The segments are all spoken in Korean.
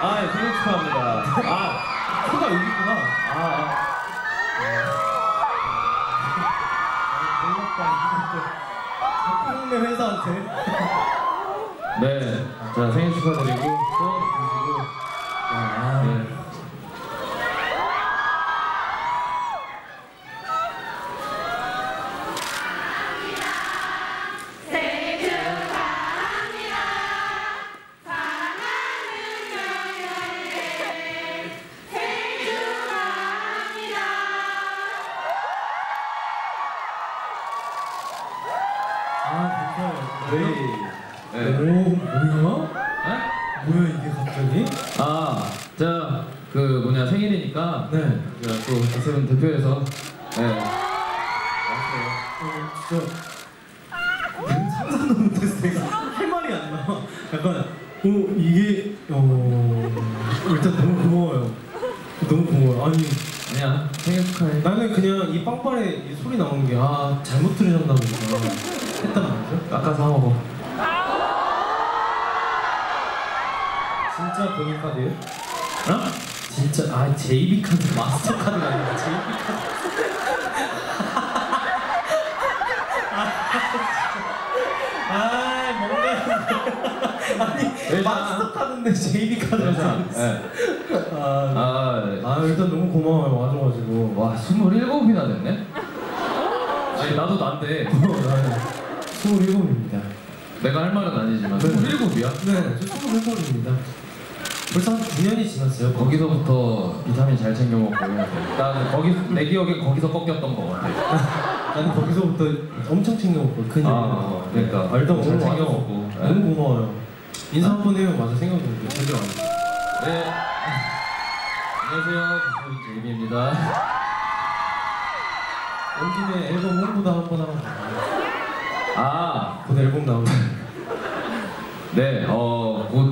아, 생일 축하합니다. 아, 초가 여기 있구나. 동네 회사한테. 네, 자 생일 축하드리고 또 보시고. 네. 오, 뭐야? 네? 뭐야 이게 갑자기? 아, 자, 그 뭐냐 생일이니까 네. 제가 또 세븐 대표해서 네. 진짜 상상도 못했어요. 할 말이 안 나와. 약간 이게 일단 너무 고마워요. 너무 고마워요. 아니 아니야, 생일 축하해. 나는 그냥 이 빵빠레 이 소리 나오는 게 잘못 들으셨나 보다 했단 말이죠. 깎아서 먹어. 진짜 본인 카드예요? 진짜 JB 카드 마스터 카드가 아니라 JB 카드. 뭔가 아니 마스터 카드인데 JB 카드라서. 네. 일단 너무 고마워요 와줘가지고. 와, 27이나 됐네? 아니, 나도 난데. 나는 27입니다. 내가 할 말은 아니지만 27이야? 네, 저 27입니다. 벌써 한 9년이 지났어요. 거기서부터 비타민 잘 챙겨 먹고 해야 돼. 나는 내 기억엔 거기서 꺾였던 거 같아. 나는 거기서부터 엄청 챙겨 먹고 큰일. 그러니까 일단 잘 오늘 챙겨 와서 먹고. 너무 고마워요. 인사 한번 해요. 맞아 생각도 못해. 제대로 안 해. 네. 안녕하세요. 가수인 제이비입니다. 온 김에 앨범 홍보도 한번 하고. 곧 앨범 나오고. 네, 곧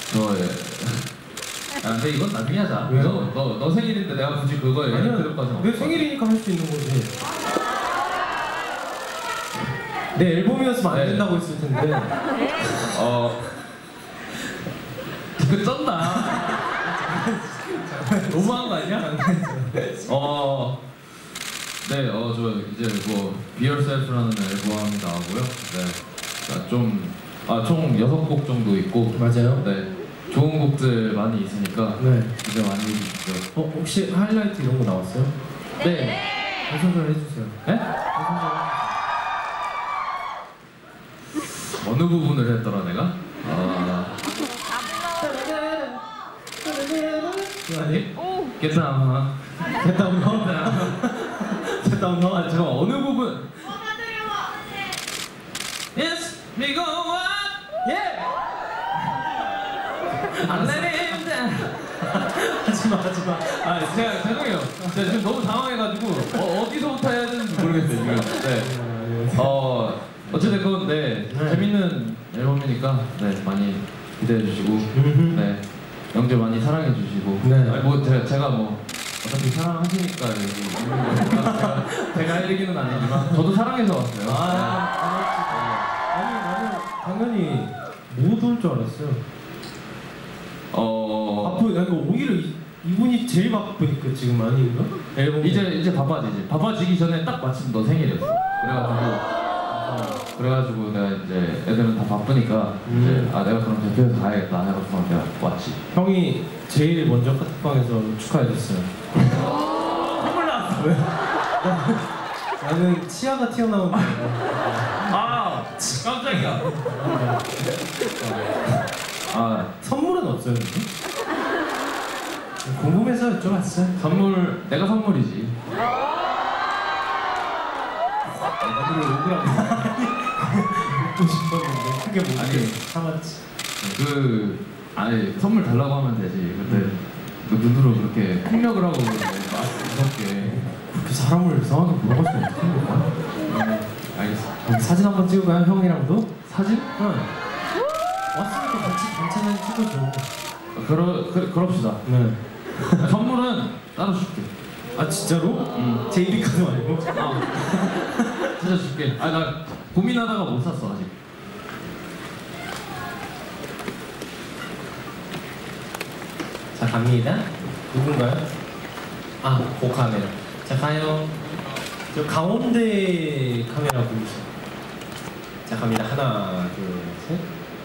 근데 이건 나중에 하자. 왜요? 너 생일인데 내가 굳이 그거 얘기할까지는 내 생일이니까 할 수 있는 거지. 내 앨범이었으면 안 된다고 했을 텐데. 그 쩐다. 너무한 거 아니야? 네, 저 이제 뭐 Be Yourself라는 앨범이 나오고요. 네, 총 6곡 정도 있고. 맞아요. 네, 좋은 곡들 많이 있으니까. 네. 기대 많이 해주시죠. 혹시 하이라이트 이런 거 나왔어요? 네. 해설을 해주세요. 네? 어느 부분을 했더라 내가? 아니? 괜찮아. 됐다운 거? 됐다운 거? 잠깐 어느 부분? Yes, we go on. 예! I'm letting him down. 하지마. 제가 죄송해요. 제가 지금 너무 당황해가지고 어디서부터 해야 되는지 모르겠어요 지금. 네. 어쨌든 그건 네, 재밌는 앨범이니까 네 많이 기대해 주시고 네 영재 많이 사랑해 주시고. 네. 아니, 뭐 제가 뭐 어차피 사랑하시니까 제가 할 얘기는 아니지만 저도 사랑해서 왔어요. 아니 나는 당연히 못 올 줄 알았어요. 오히려 이분이 제일 바쁘니까 지금 아닌가? 앨범 이제 바빠지지. 바빠지기 전에 딱 마침 너 생일이었어. 그래가지고 내가 이제 애들은 다 바쁘니까 이제 내가 그럼 대표해서 가야겠다 해가지고 내가 왔지. 형이 제일 먼저 카톡방에서 축하해줬어요. 콧물 나왔어. 왜? 나는 치아가 튀어나온다. 깜짝이야. 선물은 없어요? 궁금해서 여쭤봤어요. 선물 내가 선물이지. 오늘 오그라고 먹고 싶었는데 크게 못 아니 참았지. 선물 달라고 하면 되지. 근데 너 눈으로 그렇게 폭력을 하고 무섭게 그렇게 사람을 이상하게 물어봤으면 어떻게 하는 거야? 알겠어. 사진 한번 찍을까요? 형이랑도? 사진? 응. 왔으니까 같이 단체는 찍어줘. 그럽시다. 네. 선물은 따로 줄게. 진짜로? JB 카드 말고? 진짜 줄게. 나 고민하다가 못 샀어 아직. 갑니다. 누군가요? 아, 그 카메라. 자, 가요. 저 가운데 카메라 보이시죠? 자, 갑니다. 하나, 둘, 셋.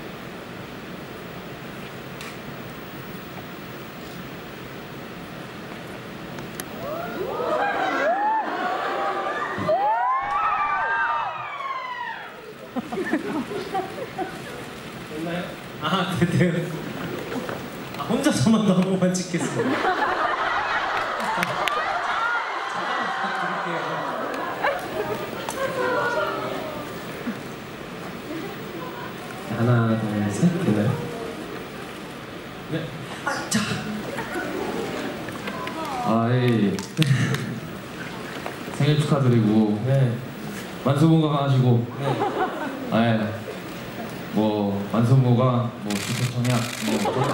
됐나요? 아, 됐대요. 아, 혼자서만 한 번만 찍겠습니다. 하나, 둘, 셋. 됐나요? 네. 아, 자. 아이 생일 축하드리고 네. 만수무강하시고 네. 예. 뭐 만수무강 뭐 주택청약 뭐 그런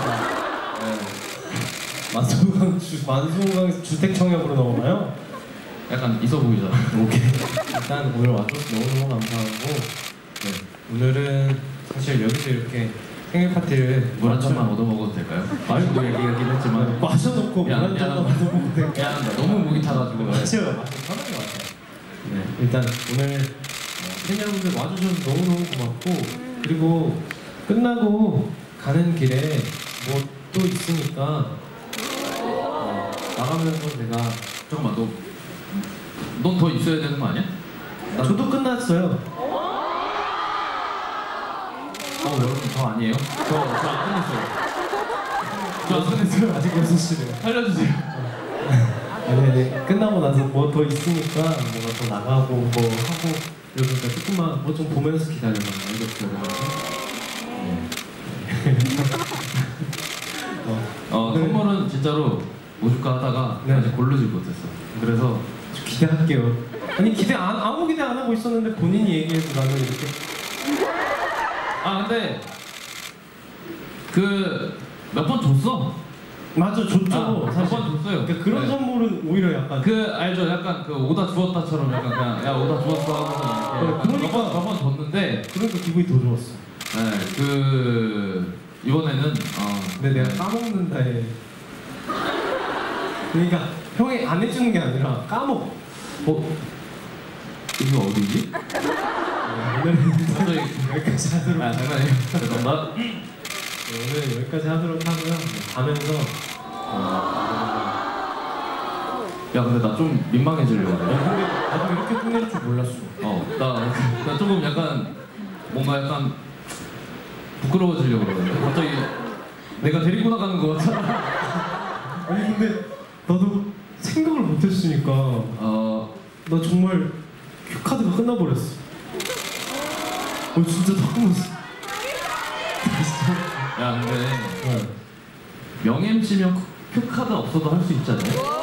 만수무강 주택청약으로 넘어가요? 약간 있어 보이잖아. 오케이. 일단 오늘 와줘서 너무너무 감사하고 네. 오늘은 사실 여기서 이렇게 생일 파티를 물 한 잔만 얻어 먹어도 될까요? 마시고 얘기하긴 했지만 마셔놓고 물 한 잔만 얻어먹어도 될까요? 미안합니다. 너무 목이 타가지고. 마셔요. 편하게 마셔요. 네. 일단 오늘 팬 여러분들 와주셔서 너무너무 고맙고 그리고 끝나고 가는 길에 뭐 또 있으니까 나가면서 제가 잠깐만 넌 더 있어야 되는 거 아니야? 저도 끝났어요. 여러분 저 아니에요? 저 안 끝냈어요. 저 안 끝냈어요. 아직 6시래요. 살려주세요. 아니 끝나고 나서 뭐 더 있으니까 뭔가 더 나가고 뭐 하고 이러니까 조금만 뭐 좀 보면서 기다려봐. 알겠죠? 선물은 진짜로 뭐 줄까 하다가 네. 아직 고르질 못했어. 그래서 기대할게요. 아니 기대 아무 기대 안 하고 있었는데 본인이 얘기해서 나는 이렇게 근데 그 몇 번 줬어. 맞아 줬죠. 몇 사실 번 줬어요. 그러니까 그런 네. 선물은 오히려 약간 알죠? 약간 그 오다 주었다처럼 약간 그냥 야 오다 주었어 하면서 이렇게 그러니까. 몇번 줬는데 그러니까 기분이 더 좋았어. 네, 그 이번에는 근데 내가 까먹는다 해. 그러니까 형이 안 해주는 게 아니라 까먹어. 이거 어디지? 오늘은 갑자기 여기까지 하도록 장난이에요. 죄송합니다. 오늘 여기까지 하도록 하고요. 가면서 야 근데 나 좀 민망해지려고 그래. 근데 나도 이렇게 끝낼 줄 몰랐어. 나 조금 약간 뭔가 약간 부끄러워지려고 그러는데 갑자기 내가 데리고 나가는 거 같아. 아니 근데 나도 생각을 못했으니까 나 정말 큐카드가 끝나버렸어. 진짜 너무 야 근데 명-MC면 큐카드 없어도 할 수 있잖아요.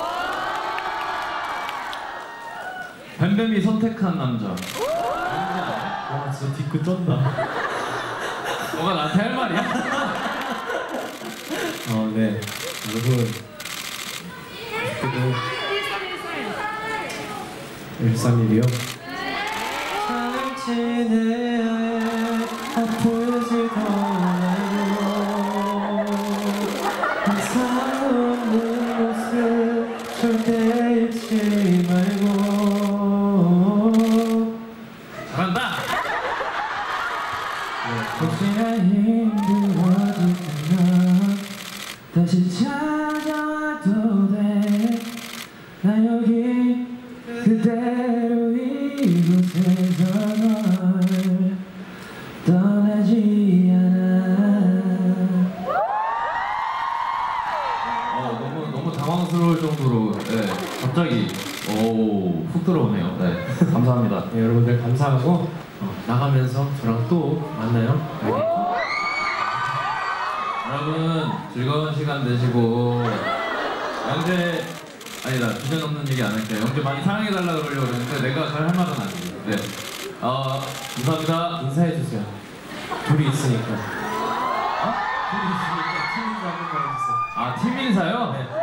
뱀뱀이 선택한 남자. 와 진짜 뒤끝 쩐다. 너가 나한테 할 말이야? 네 여러분 그래도 131이요? 당신의 아프지도 말고 항상 웃는 모습 절대 잊지 말고 잘한다! 혹시나 힘들어질 때면 다시 찾아와도 돼. 나 여기 그대로 이곳에서 널 떠나지 않아. 너무 당황스러울 정도로 갑자기 훅 들어오네요. 네, 감사합니다. 네, 여러분들 감사하고 나가면서 저랑 또 만나요. 알겠죠? 여러분 즐거운 시간 되시고 영재 아니다 주제 넘는 얘기 안 할게요. 영재 많이 사랑해달라 그러려고 그랬는데 내가 잘 할 말은 아니에요. 네, 감사합니다. 인사해주세요. 둘이 있으니까. 둘이 있으니까 팀 인사 한번 해주세요. 팀 인사요? 네.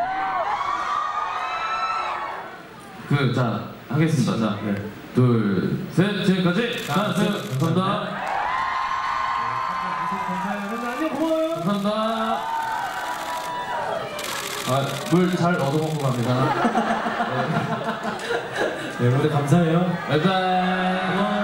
자 하겠습니다. 자, 네. 둘, 셋, 지금까지 감사합니다. 감사해요. 여러분 안녕 고마워요. 감사합니다. 물 잘 얻어먹고 갑니다. 네, 무대 감사해요. 바이바이.